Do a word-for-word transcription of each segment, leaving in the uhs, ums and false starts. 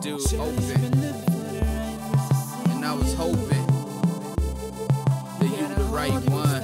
dude open, and I was hoping that you were the right one.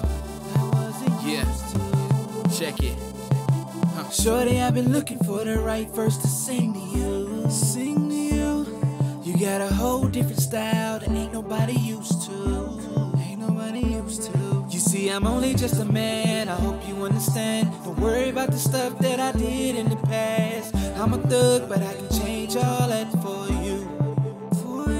Yeah, check it. Huh. Shorty, I've been looking for the right verse to sing to you. Sing to you. You got a whole different style that ain't nobody used to. Ain't nobody used to. You see, I'm only just a man, I hope you understand. Don't worry about the stuff that I did in the past. I'm a thug, but I can change all that for you. For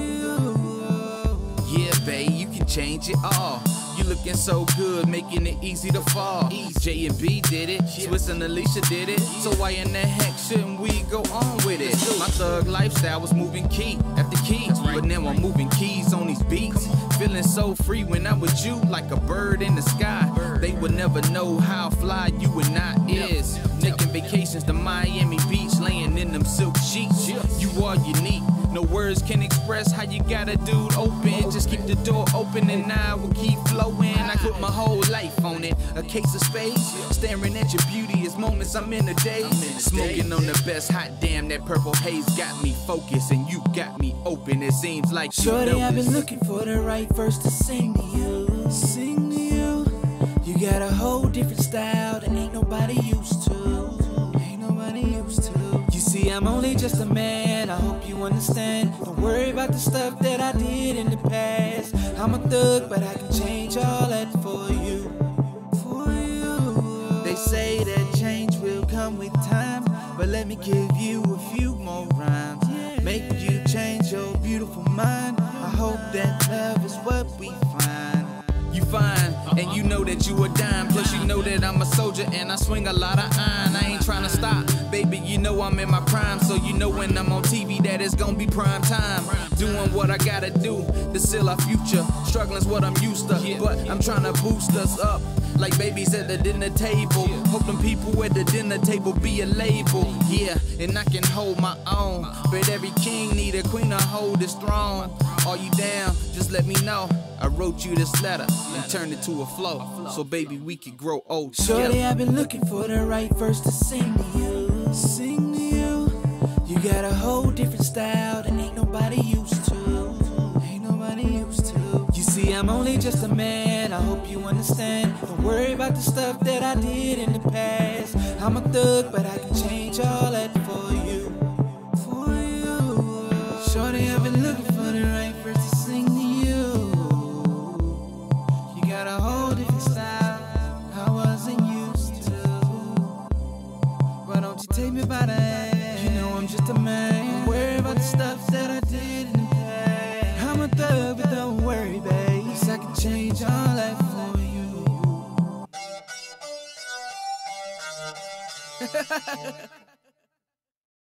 you. Yeah, babe, you can change it all. You looking so good, making it easy to fall. J and B did it, Swiss and Alicia did it. So why in the heck shouldn't we go on with it? My thug lifestyle was moving key after key, but now I'm moving keys on these beats. Feeling so free when I'm with you, like a bird in the sky. They would never know how fly you and I is. Taking vacations to Miami Beach, laying in them silk sheets. You are unique. No words can express how you got a dude open. Just keep the door open and I will keep flowing. I put my whole life on it. A case of spades, staring at your beauty as moments I'm in a daze. Smoking on the best, hot damn, that purple haze got me focused and you got me open. It seems like you Shorty, know I've been this. looking for the right verse to sing to you. Sing to you. You got a whole different style that ain't nobody used to. Ain't nobody used to. You see, I'm only just a man, I hope you understand. Don't worry about the stuff that I did in the past. I'm a thug, but I can change all that for you. For you. They say that change will come with time, but let me give you a few more rhymes. Make you change your beautiful mind. I hope that love is what we find. You fine, and you know that you a dime. Plus you know that I'm a soldier and I swing a lot of iron. I ain't trying to stop, baby, you know I'm in my prime. So you know when I'm on T V that it's gonna be prime time. Doing what I gotta do to seal our future. Struggling's what I'm used to, but I'm trying to boost us up like babies at the dinner table. Hope them people at the dinner table be a label. Yeah, and I can hold my own, but every king need a queen to hold his throne. Are you down? Just let me know. I wrote you this letter and turned it to a flow, so baby we could grow old together. Shorty, I've been looking for the right verse to sing to you. Sing to you. You got a whole different style that ain't nobody used to. Ain't nobody used to. You see, I'm only just a man, I hope you understand. Don't worry about the stuff that I did in the past. I'm a thug, but I can change all that for you. For you. Shorty, I've been looking for the right verse to sing to you. You got a whole different style I wasn't used to. Why don't you take me by the hand? You know I'm just a man. Don't worry about the stuff that I did in the past. I'm a thug, but don't worry, babe, 'cause I can change all that for you.